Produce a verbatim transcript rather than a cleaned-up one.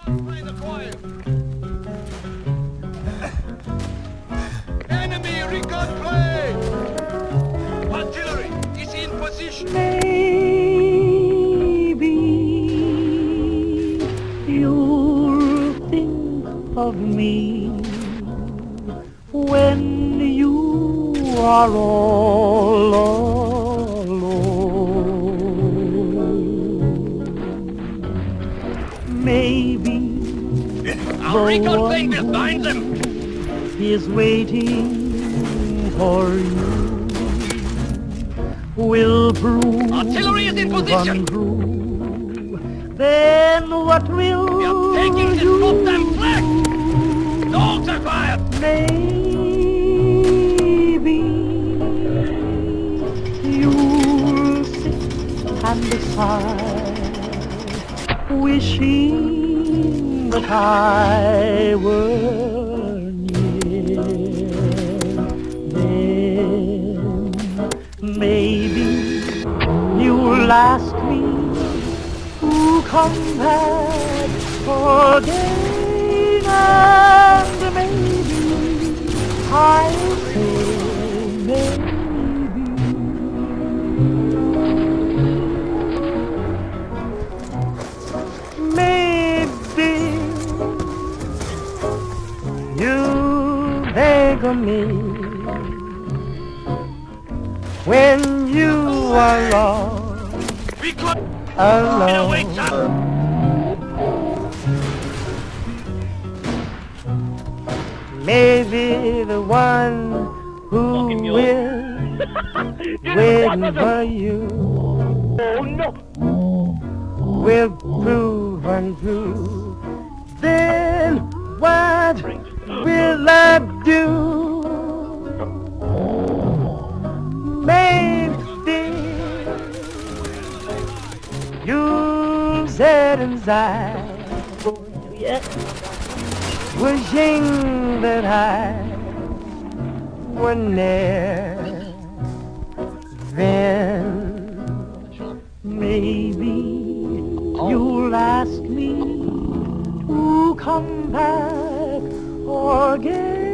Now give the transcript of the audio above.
Enemy recon plane! Artillery is in position. Maybe you'll think of me when you are all alone. Maybe Our recon plane will find them. is waiting for you, will prove Artillery is in position. untrue. Then what will We are taking this you goddamn flag. Dogs are fired. Maybe you'll sit and decide, wishing that I were near. Then maybe you'll ask me to come back again, and maybe I'll say maybe. Maybe you beg of me when you are lost We could alone. wait, son. Maybe the one who will wait for you will prove untrue. Then what will I do? Maybe you'll sit inside, wishing that I were near. Then maybe you'll ask me to come back again.